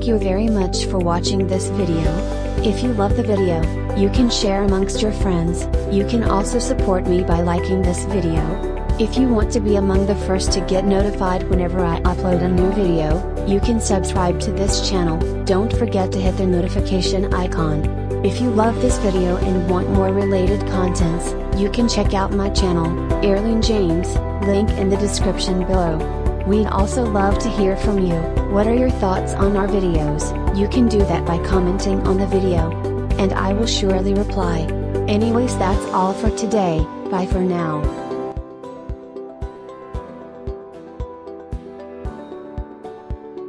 Thank you very much for watching this video. If you love the video, you can share amongst your friends. You can also support me by liking this video. If you want to be among the first to get notified whenever I upload a new video, you can subscribe to this channel. Don't forget to hit the notification icon. If you love this video and want more related contents, you can check out my channel, Earlene James, link in the description below. We'd also love to hear from you. What are your thoughts on our videos? You can do that by commenting on the video, and I will surely reply. Anyways, that's all for today. Bye for now.